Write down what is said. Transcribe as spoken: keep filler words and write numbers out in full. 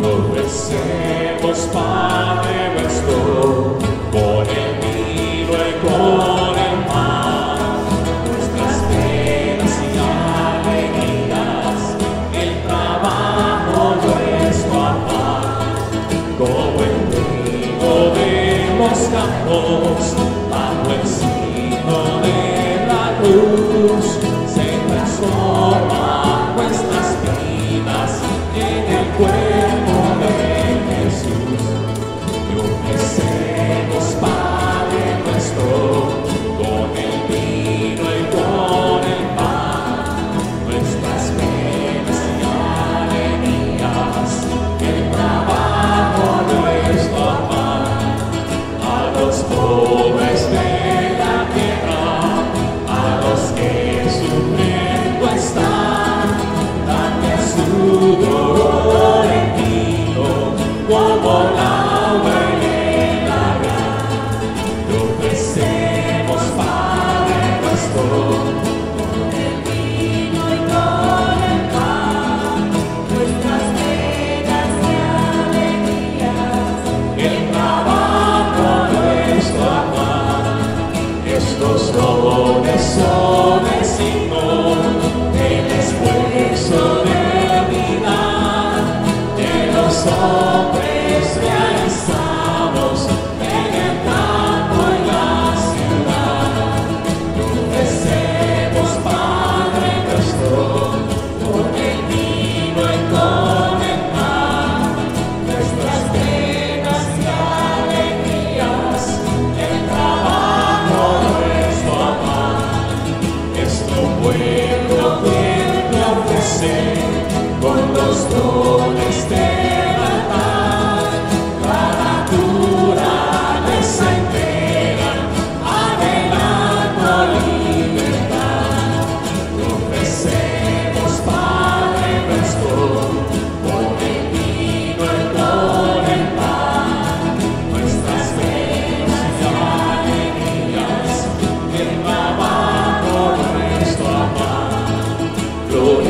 Ofrecemos, Padre nuestro, con el vino y con el pan, nuestras penas y alegrías, el trabajo nuestro afán, como el trigo de los campos, bajo el signo de la cruz, se transforman nuestras vidas en el cuerpo de Jesús. Y ofrecemos, Padre nuestro, con el vino y con el pan, nuestras penas y alegrías, el trabajo nuestro afán, a los pobres de la tierra, a los que sufriendo están, dame su dolor en vino, como la huelga. Te ofrecemos, Padre nuestro, Con el vino y con el pan, nuestras penas y alegrías, el trabajo nuestro afán. Estos dones son el signo del esfuerzo de vida de los hombres realizados en el campo y la ciudad. Te ofrecemos, Padre nuestro, con el vino y con el pan, nuestras penas y alegrías, el trabajo nuestro afán. Es tu pueblo quien te ofrece con los dones de verdad, la naturaleza entera, anhelando libertad. Te ofrecemos, Padre nuestro, con el vino y con el pan, nuestras penas y alegrías, el trabajo nuestro afán.